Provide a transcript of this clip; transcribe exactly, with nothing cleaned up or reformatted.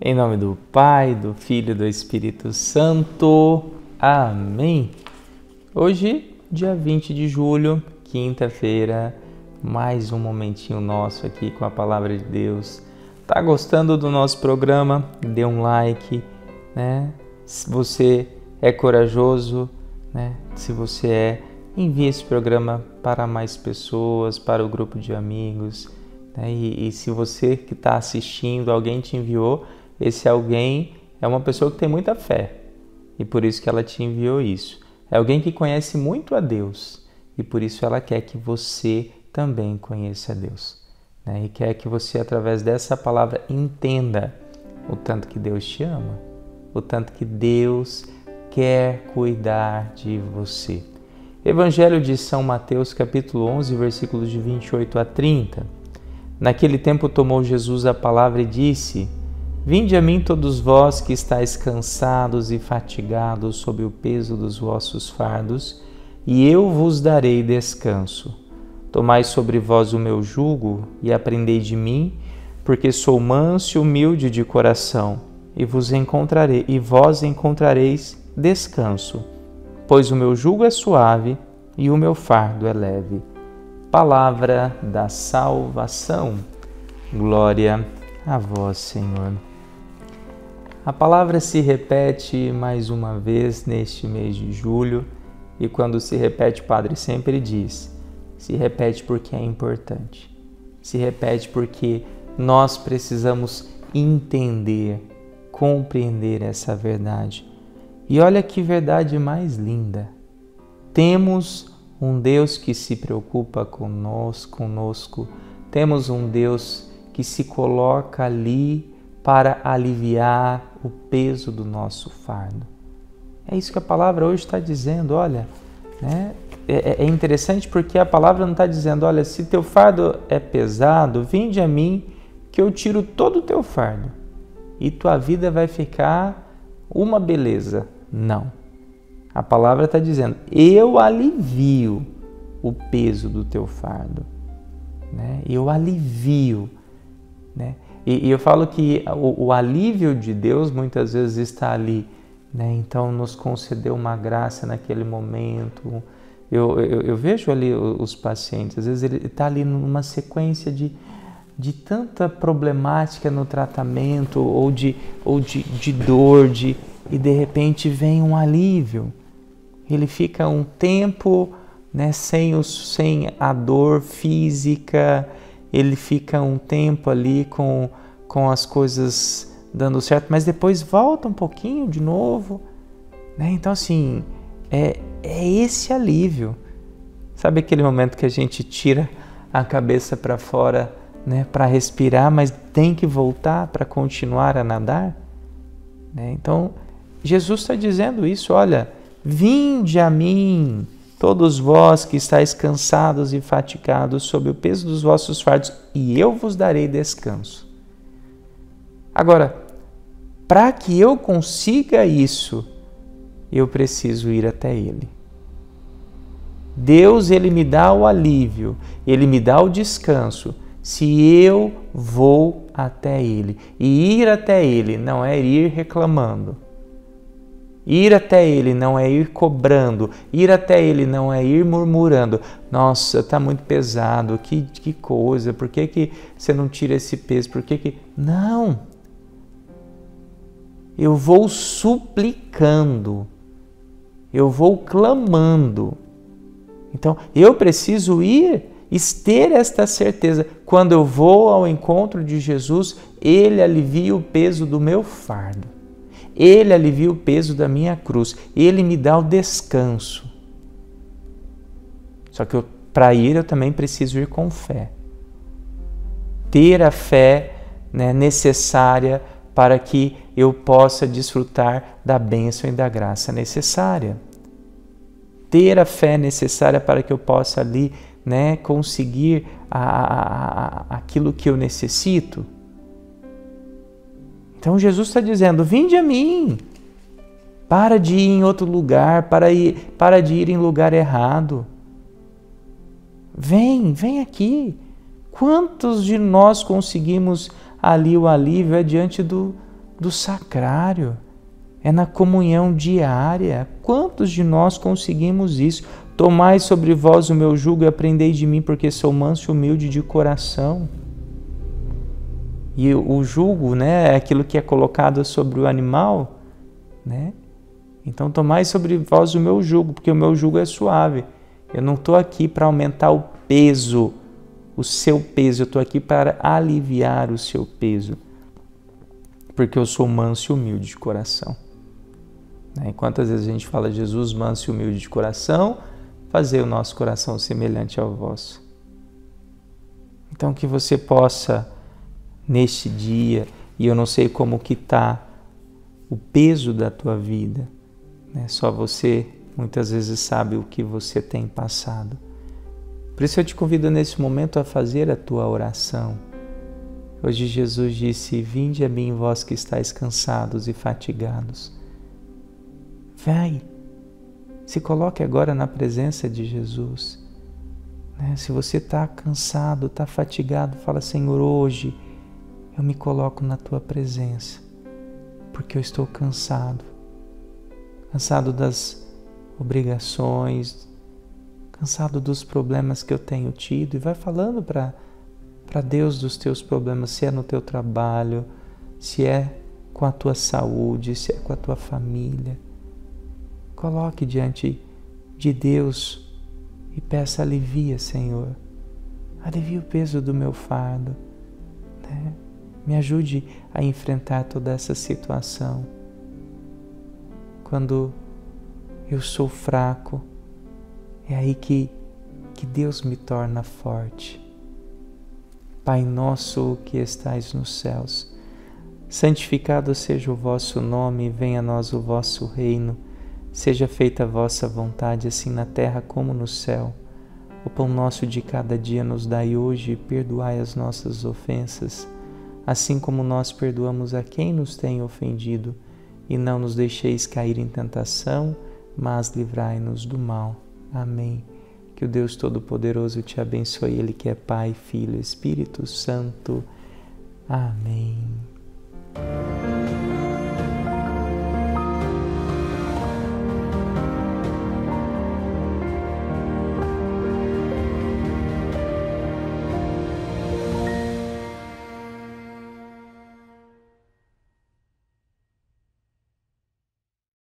Em nome do Pai, do Filho e do Espírito Santo. Amém. Hoje, dia vinte de julho, quinta-feira, mais um momentinho nosso aqui com a Palavra de Deus. Tá gostando do nosso programa? Dê um like, né? Se você é corajoso, né? Se você é, envie esse programa para mais pessoas, para o grupo de amigos, né? E, e se você que está assistindo, alguém te enviou, esse alguém é uma pessoa que tem muita fé e por isso que ela te enviou isso. É alguém que conhece muito a Deus e por isso ela quer que você também conheça a Deus, né? E quer que você, através dessa palavra, entenda o tanto que Deus te ama, o tanto que Deus quer cuidar de você. Evangelho de São Mateus, capítulo onze, versículos de vinte e oito a trinta. Naquele tempo tomou Jesus a palavra e disse: Vinde a mim todos vós que estáis cansados e fatigados sob o peso dos vossos fardos, e eu vos darei descanso. Tomai sobre vós o meu jugo e aprendei de mim, porque sou manso e humilde de coração, e vos encontrarei, e vós encontrareis descanso, pois o meu jugo é suave e o meu fardo é leve. Palavra da salvação. Glória a vós, Senhor. A palavra se repete mais uma vez neste mês de julho, e quando se repete, o Padre sempre diz: se repete porque é importante, se repete porque nós precisamos entender, compreender essa verdade. E olha que verdade mais linda! Temos um Deus que se preocupa conosco, conosco. Temos um Deus que se coloca ali para aliviar o peso do nosso fardo. É isso que a palavra hoje está dizendo, olha, né? É, é interessante porque a palavra não está dizendo, olha, se teu fardo é pesado, vinde a mim que eu tiro todo o teu fardo e tua vida vai ficar uma beleza. Não. A palavra está dizendo, eu alivio o peso do teu fardo, né? Eu alivio, né? E, e eu falo que o, o alívio de Deus muitas vezes está ali, né? Então nos concedeu uma graça naquele momento. Eu, eu, eu vejo ali os pacientes, às vezes ele está ali numa sequência de, de tanta problemática no tratamento ou de, ou de, de dor, de, e de repente vem um alívio. Ele fica um tempo, né, sem, os, sem a dor física, ele fica um tempo ali com, com as coisas dando certo, mas depois volta um pouquinho de novo, né? Então, assim, é, é esse alívio. Sabe aquele momento que a gente tira a cabeça para fora, né, para respirar, mas tem que voltar para continuar a nadar? Né? Então, Jesus está dizendo isso, olha, vinde a mim, todos vós que estáis cansados e fatigados sob o peso dos vossos fardos, e eu vos darei descanso. Agora, para que eu consiga isso, eu preciso ir até Ele. Deus, Ele me dá o alívio, Ele me dá o descanso, se eu vou até Ele. E ir até Ele não é ir reclamando. Ir até Ele não é ir cobrando, ir até Ele não é ir murmurando. Nossa, está muito pesado, que, que coisa, por que, que você não tira esse peso? Por que que... Não! Eu vou suplicando, eu vou clamando. Então, eu preciso ir, ter esta certeza. Quando eu vou ao encontro de Jesus, Ele alivia o peso do meu fardo. Ele alivia o peso da minha cruz. Ele me dá o descanso. Só que para ir eu também preciso ir com fé. Ter a fé, né, necessária para que eu possa desfrutar da bênção e da graça necessária. Ter a fé necessária para que eu possa ali, né, conseguir a, a, a, aquilo que eu necessito. Então Jesus está dizendo, vinde a mim, para de ir em outro lugar, para, ir, para de ir em lugar errado. Vem, vem aqui. Quantos de nós conseguimos ali o alívio é diante do, do sacrário, é na comunhão diária. Quantos de nós conseguimos isso? Tomai sobre vós o meu jugo e aprendei de mim, porque sou manso e humilde de coração. E o jugo, né, é aquilo que é colocado sobre o animal, né? Então tomai sobre vós o meu jugo, porque o meu jugo é suave. Eu não estou aqui para aumentar o peso, o seu peso, eu estou aqui para aliviar o seu peso, porque eu sou manso e humilde de coração. E quantas vezes a gente fala Jesus manso e humilde de coração, fazer o nosso coração semelhante ao vosso. Então que você possa, neste dia, e eu não sei como que está o peso da tua vida, né? Só você muitas vezes sabe o que você tem passado. Por isso eu te convido nesse momento a fazer a tua oração. Hoje Jesus disse: vinde a mim vós que estáis cansados e fatigados. Vai, se coloque agora na presença de Jesus. Né? Se você está cansado, está fatigado, fala: Senhor, hoje eu me coloco na tua presença, porque eu estou cansado. Cansado das obrigações, cansado dos problemas que eu tenho tido. E vai falando para para Deus dos teus problemas, se é no teu trabalho, se é com a tua saúde, se é com a tua família. Coloque diante de Deus e peça: alivia, Senhor. Alivia o peso do meu fardo. Né? Me ajude a enfrentar toda essa situação. Quando eu sou fraco, é aí que, que Deus me torna forte. Pai nosso que estais nos céus, santificado seja o vosso nome, venha a nós o vosso reino. Seja feita a vossa vontade, assim na terra como no céu. O pão nosso de cada dia nos dai hoje, e perdoai as nossas ofensas, assim como nós perdoamos a quem nos tem ofendido. E não nos deixeis cair em tentação, mas livrai-nos do mal. Amém. Que o Deus Todo-Poderoso te abençoe, Ele que é Pai, Filho e Espírito Santo. Amém.